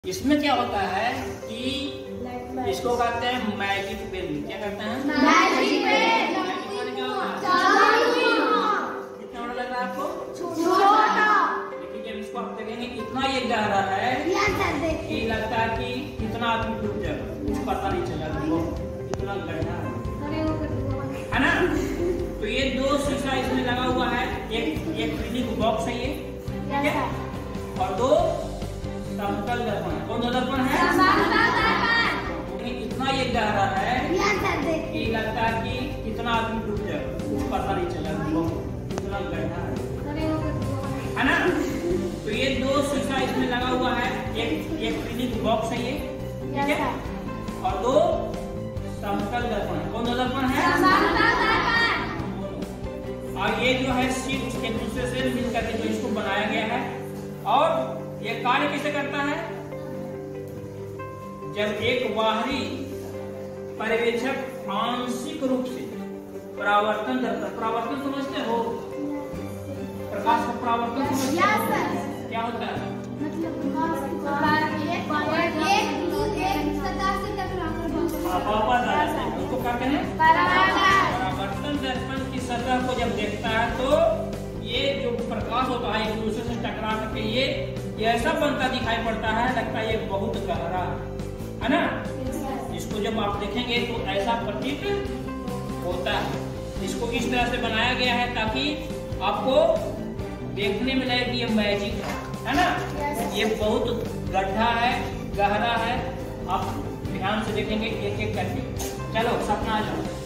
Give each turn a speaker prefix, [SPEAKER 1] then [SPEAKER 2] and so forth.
[SPEAKER 1] इसमें क्या होता है कि इसको कहते हैं मैजिक पेन। क्या कहते हैं? Magic pen. क्या होता है? कितना बड़ा लग रहा है आपको? छोटा। लेकिन जब इसको आप देखेंगे कितना ये गहरा है कि लगता है कि कितना आदमी डूब जाएगा, कुछ पता नहीं चला वो कितना गहरा है ना। तो ये दो शीशा इसमें लगा हुआ है, एक क्लिनिक बॉक्स है ये, ठीक है, और दो समतल दर्पण। कौन सा दर्पण है? इतना ये गहरा है कि लगता है कि कितना आदमी डूब जाएगा, कुछ पता नहीं चला कितना गहरा है ना। तो ये दो शीशा इसमें लगा हुआ है, एक क्लिनिक बॉक्स है ये, ठीक है, और दो समतल दर्पण। कौन सा दर्पण है? और ये जो है शीट एक दूसरे से मिलकर के जो इसको बनाया गया है। और ये कार्य कैसे करता है? जब एक बाहरी पर्यवेक्षक आंशिक रूप से परावर्तन समझते हो? प्रकाश का परावर्तन समझते हो? क्या होता है? उसको कहते हैं परावर्तन। दर्पण की सतह को जब देखता है तो ये जो प्रकाश होता है एक दूसरे से टकरा करके ये ऐसा बनता दिखाई पड़ता है, लगता है ये बहुत गहरा है ना। इसको जब आप देखेंगे तो ऐसा प्रतीत होता है। इसको इस तरह से बनाया गया है ताकि आपको देखने में लगे कि ये मैजिक है ना। ये बहुत गड्ढा है, गहरा है, आप ध्यान से देखेंगे एक एक करके। चलो सपना आ जाओ।